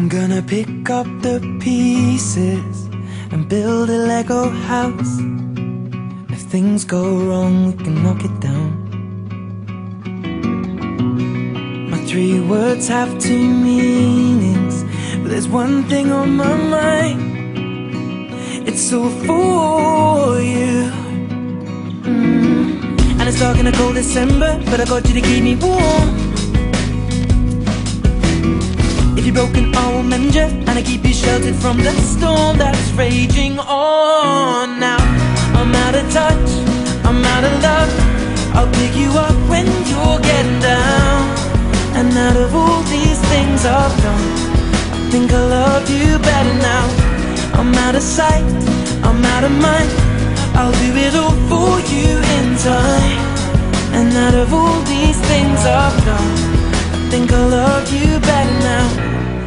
gonna pick up the pieces and build a Lego house. If things go wrong, we can knock it down. My 3 words have 2 meanings, but there's one thing on my mind. It's all for you. And it's dark in a cold December, but I got you to keep me warm. If you're broken, I will mend you, and I keep you sheltered from the storm that's raging on. Now I'm out of touch, I'm out of love. I'll pick you up when you're getting down. And out of all these things I've done, I think I love you better now. I'm out of sight, I'm out of mind. I'll do it all for you in time. And out of all these things I've done, I think I love you better now.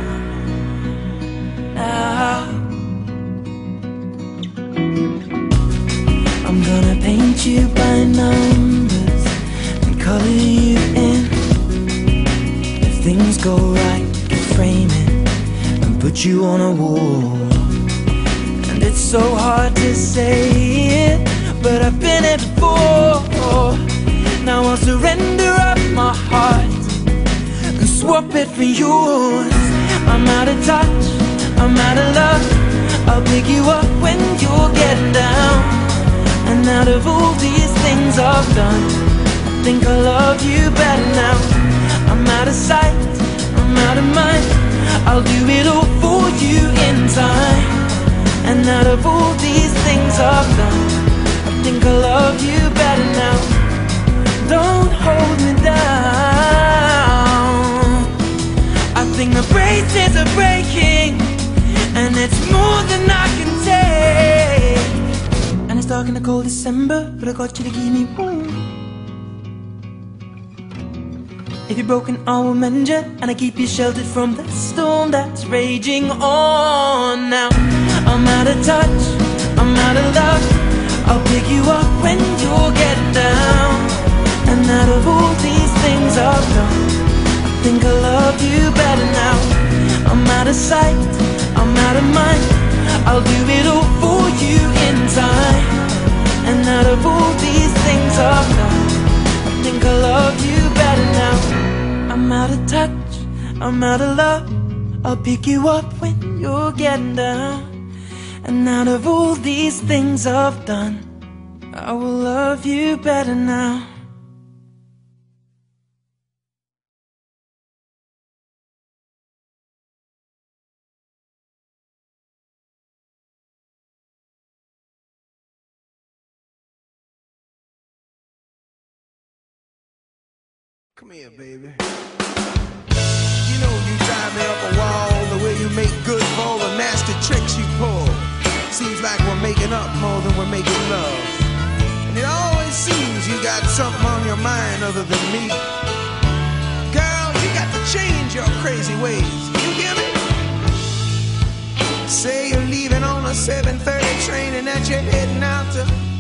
I'm gonna paint you by numbers and color you in. If things go right, we can frame it and put you on a wall. And it's so hard to say it, but I've been it before. Now I'll surrender up my heart and swap it for yours. I'm out of touch, I'm out of love. I'll pick you up when you're getting down. And out of all these things I've done, I think I love you better now. I'm out of sight, I'm out of mind. I'll do it all for you in time. And out of all these things I've done, I think I love you better now. Don't hold me down. I think the braces are breaking, and it's more than I can take. And it's dark in the cold December, but I got you to keep me warm. If you're broken, I will mend you, and I keep you sheltered from the storm that's raging on. Now I'm out of touch, I'm out of love. I'll pick you up when you're getting down. And out of all these things I've done, I think I love you better now. I'm out of sight, I'm out of mind. I'll do it all for you in time. And out of all these things I've done, I think I love you better now. I'm out of touch, I'm out of love. I'll pick you up when you're getting down. And out of all these things I've done, I will love you better now. Come here, baby. You know you drive me up a wall, the way you make good for all the nasty tricks you pull. Seems like we're making up more than we're making love. And it always seems you got something on your mind other than me. Girl, you got to change your crazy ways. You hear me? Say you're leaving on a 7:30 train and that you're heading out to